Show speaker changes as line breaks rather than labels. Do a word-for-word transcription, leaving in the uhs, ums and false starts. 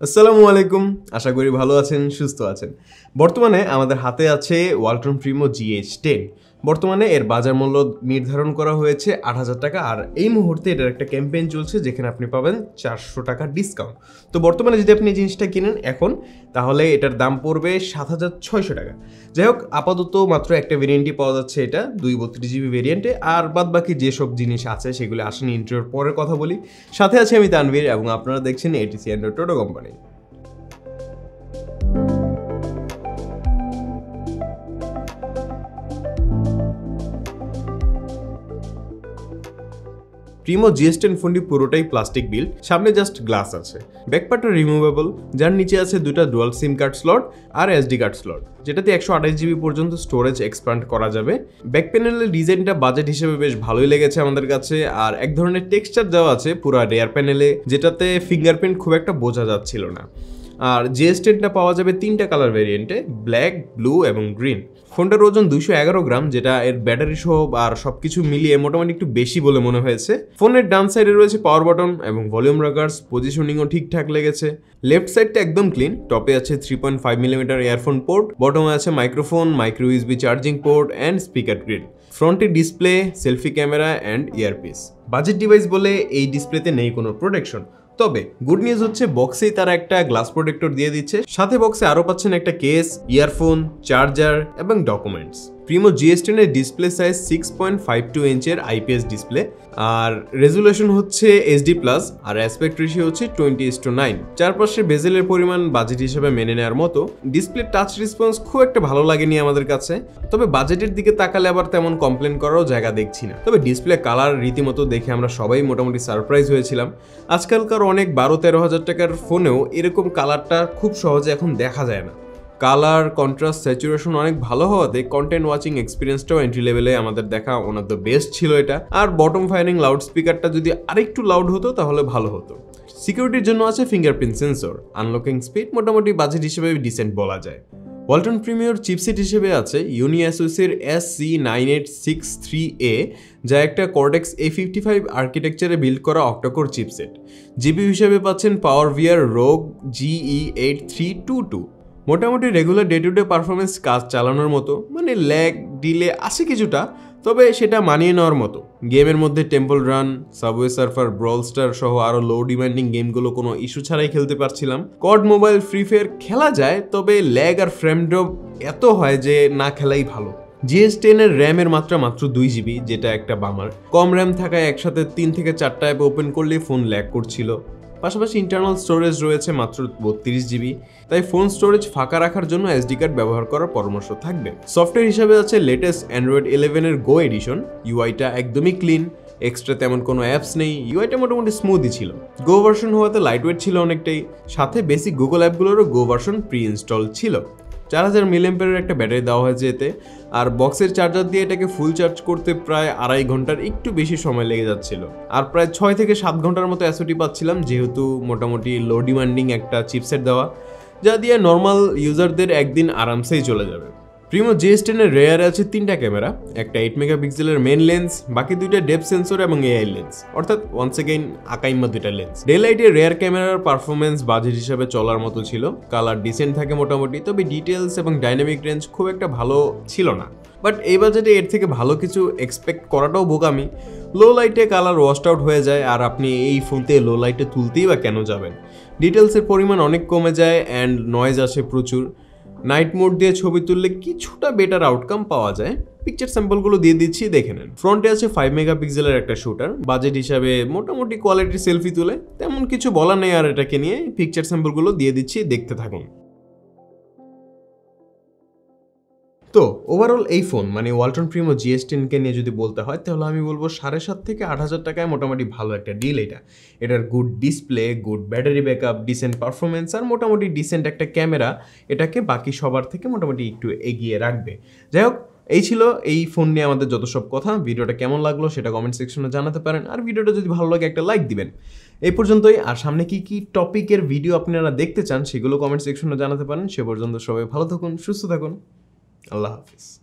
আসসালামু আলাইকুম, আশা করি ভালো আছেন, সুস্থ আছেন। বর্তমানে আমাদের হাতে আছে Walton Primo G H ten. বর্তমানে এর বাজার মূল্য নির্ধারণ করা হয়েছে আট হাজার টাকা, আর এই মুহূর্তে এটার একটা ক্যাম্পেইন চলছে যেখানে আপনি পাবেন চারশো টাকা ডিসকাউন্ট। তো বর্তমানে যদি আপনি এই জিনিসটা কিনেন এখন, তাহলে এটার দাম পড়বে সাত হাজার ছয়শো টাকা। যাই হোক, আপাতত মাত্র একটা ভেরিয়েন্টই পাওয়া যাচ্ছে, এটা দুই বত্রিশ জিবি ভেরিয়েন্টে। আর বাদ বাকি যেসব জিনিস আছে সেগুলো আসেনি, ইন্টারভিউর পরের কথা বলি। সাথে আছে আমি তানভীর, এবং আপনারা দেখছেন এটিসি এন্ড টোটো company. Primo G H ten ফোনটি পুরোটাই প্লাস্টিক বিল্ড, সামনে জাস্ট গ্লাস আছে। ব্যাকপার্টটা রিমুভেবল, যার নিচে আছে দুটা ডুয়াল সিম কার্ড স্লট আর এসডি কার্ড স্লট, যেটাতে একশো আঠাশ জিবি পর্যন্ত স্টোরেজ এক্সপ্যান্ড করা যাবে। ব্যাক প্যানেলের ডিজাইনটা বাজেট হিসেবে বেশ ভালোই লেগেছে আমাদের কাছে, আর এক ধরনের টেক্সচার দেওয়া আছে পুরো রেয়ার প্যানেলে, যেটাতে ফিঙ্গারপ্রিন্ট খুব একটা বোঝা যাচ্ছিল না। আর জি এইচ টেনটা পাওয়া যাবে তিনটা কালার ভেরিয়েন্টে, ব্ল্যাক, ব্লু এবং গ্রিন। ফোনটার ওজন দুইশো এগারো গ্রাম, যেটা এর ব্যাটারি সহ আর সবকিছু মিলিয়ে মোটামুটি একটু বেশি বলে মনে হয়েছে। ফোনের ডান সাইডে রয়েছে পাওয়ার বাটন এবং ভলিউম রাগার্স, পজিশনিংও ঠিকঠাক লেগেছে। লেফট সাইডটা একদম ক্লিন, টপে আছে three point five millimetre earphone port, বটমে আছে microphone, micro USB charging port and speaker grid. ফ্রন্টে display, selfie camera and earpiece. Budget device বলে এই ডিসপ্লেতে নেই কোনো প্রোটেকশন, তবে গুড নিউজ হচ্ছে বক্সেই তারা একটা গ্লাস প্রোটেক্টর দিয়ে দিচ্ছে। সাথে বক্সে আরো পাচ্ছেন একটা কেস, ইয়ারফোন, চার্জার এবং documents. Primo G H ten এর display size six point five two ইঞ্চের আইপিএস ডিসপ্লে, আর রেজুলেশন হচ্ছে এইচডি প্লাস, আর অ্যাসপেক্ট রেশিও হচ্ছে টোয়েন্টি ইস টু নাইন। চারপাশে বেজেলের পরিমাণ বাজেট হিসেবে মেনে নেওয়ার মতো। ডিসপ্লে টাচ রেসপন্স খুব একটা ভালো লাগেনি আমাদের কাছে, তবে বাজেটের দিকে তাকালে আবার তেমন কমপ্লেন করারও জায়গা দেখছি না। তবে ডিসপ্লে কালার রীতিমতো দেখে আমরা সবাই মোটামুটি সারপ্রাইজ হয়েছিলাম। আজকালকার অনেক বারো তেরো হাজার টাকার ফোনেও এরকম কালারটা খুব সহজে এখন দেখা যায় না। কালার, কন্ট্রাস্ট, স্যাচুরেশন অনেক ভালো হওয়াতে কন্টেন্ট ওয়াচিং এক্সপিরিয়েন্সটাও এন্ট্রি লেভেলে আমাদের দেখা ওয়ান অফ দ্য বেস্ট ছিল এটা। আর বটম ফায়ারিং লাউড স্পিকারটা যদি আরেকটু লাউড হতো তাহলে ভালো হতো। সিকিউরিটির জন্য আছে ফিঙ্গারপ্রিন্ট সেন্সর, আনলকিং স্পিড মোটামুটি বাজেট হিসেবে ডিসেন্ট বলা যায়। ওয়ালটন প্রিমিওর চিপসেট হিসেবে আছে ইউনিঅ্যাসোসের S C nine eight six three A, যা একটা কর্টেক্স এ ফিফটি ফাইভ আর্কিটেকচারে বিল্ড করা অক্টাকোর চিপসেট। জিপি হিসেবে পাচ্ছেন power VR rogue GE eight three two two. মোটামুটি regular day to day performance কাজ চালানোর মতো, মানে ল্যাগ ডিলে আছে কিছুটা, তবে সেটা মানিয়ে নেওয়ার মতো। গেমের মধ্যে Temple Run, Subway Surfer, Brawl Star সহ আরও লো ডিমান্ডিং গেমগুলো কোনো ইস্যু ছাড়াই খেলতে পারছিলাম। কড মোবাইল, ফ্রি ফায়ার খেলা যায়, তবে ল্যাগ আর ফ্রেম ড্রপ এত হয় যে না খেলাই ভালো। জি এইচ টেন এর র্যামের মাত্রা মাত্র দুই জিবি, যেটা একটা বামার। কম র্যাম থাকায় একসাথে তিন থেকে চারটা অ্যাপ ওপেন করলেই ফোন ল্যাগ করছিল। পাশাপাশি ইন্টারনাল স্টোরেজ রয়েছে মাত্র বত্রিশ জিবি, তাই ফোন স্টোরেজ ফাঁকা রাখার জন্য এসডি কার্ড ব্যবহার করার পরামর্শ থাকবে। সফটওয়্যার হিসাবে আছে লেটেস্ট অ্যান্ড্রয়েড ইলেভেন এর গো এডিশন। ইউআইটা একদমই ক্লিন, এক্সট্রা তেমন কোনো অ্যাপস নেই, ইউআইটা মোটামুটি স্মুথই ছিল। গো ভার্সন হওয়াতে লাইটওয়েট ছিল অনেকটাই, সাথে বেসিক গুগল অ্যাপগুলোরও গো ভার্সন প্রি ইনস্টল ছিল। চার হাজার মিলিঅ্যাম্পিয়ারের একটা ব্যাটারি দেওয়া হয়েছে এতে, আর বক্সের চার্জার দিয়ে এটাকে ফুল চার্জ করতে প্রায় আড়াই ঘন্টার একটু বেশি সময় লেগে যাচ্ছিল। আর প্রায় ছয় থেকে সাত ঘন্টার মতো এসওটি পাচ্ছিলাম, যেহেতু মোটামুটি লো ডিমান্ডিং একটা চিপসেট দেওয়া, যা দিয়ে নর্মাল ইউজারদের একদিন আরামসেই চলে যাবে। প্রিমো জি এইচ টেন এর রেয়ারে আছে তিনটা ক্যামেরা, একটা এইট মেগাপিক্সেলের মেন লেন্স, বাকি দুইটা ডেপথ সেন্সর এবং এআই লেন্স, অর্থাৎ ওয়ান্স এগেইন আকাইমা দুইটা লেন্স। ডে লাইটের রেয়ার ক্যামেরার পারফরমেন্স বাজেট হিসাবে চলার মতো ছিল, কালার ডিসেন্ট থাকে মোটামুটি, তবে ডিটেলস এবং ডাইনামিক রেঞ্জ খুব একটা ভালো ছিল না। বাট এই বাজেটে এর থেকে ভালো কিছু এক্সপেক্ট করাটাও বোকামি। লো লাইটে কালার ওয়াশড আউট হয়ে যায়, আর আপনি এই ফোনতে লো লাইটে তুলতেই বা কেন যাবেন? ডিটেলসের পরিমাণ অনেক কমে যায় অ্যান্ড নয়েজ আসে প্রচুর। নাইট মোড দিয়ে ছবি তুললে কিছুটা বেটার আউটকাম পাওয়া যায়। পিকচার স্যাম্পলগুলো দিয়ে দিচ্ছি, দেখে নেন। ফ্রন্টে আছে ফাইভ মেগাপিক্সেলের একটা শুটার, বাজেট হিসাবে মোটামুটি কোয়ালিটির সেলফি তুলে, তেমন কিছু বলা নেই। আর এটাকে নিয়ে পিকচার স্যাম্পলগুলো দিয়ে দিচ্ছি, দেখতে থাকুন। তো ওভারঅল এই ফোন মানে Walton Primo G H ten কে নিয়ে যদি বলতে হয়, তাহলে আমি বলবো সাড়ে সাত থেকে আট হাজার টাকায় মোটামুটি ভালো একটা ডিল এটা। এটার good display, good battery backup, decent performance আর মোটামুটি ডিসেন্ট একটা ক্যামেরা এটাকে বাকি সবার থেকে মোটামুটি একটু এগিয়ে রাখবে। যাই হোক, এই ছিল এই ফোন নিয়ে আমাদের যত সব কথা। ভিডিওটা কেমন লাগলো সেটা কমেন্ট সেকশনে জানাতে পারেন, আর ভিডিওটা যদি ভালো লাগে একটা লাইক দিবেন। এই পর্যন্তই, আর সামনে কি কি টপিকের ভিডিও আপনারা দেখতে চান সেগুলো কমেন্ট সেকশনে জানাতে পারেন। সে পর্যন্ত সবাই ভালো থাকুন, সুস্থ থাকুন, আল্লাহ হাফিজ।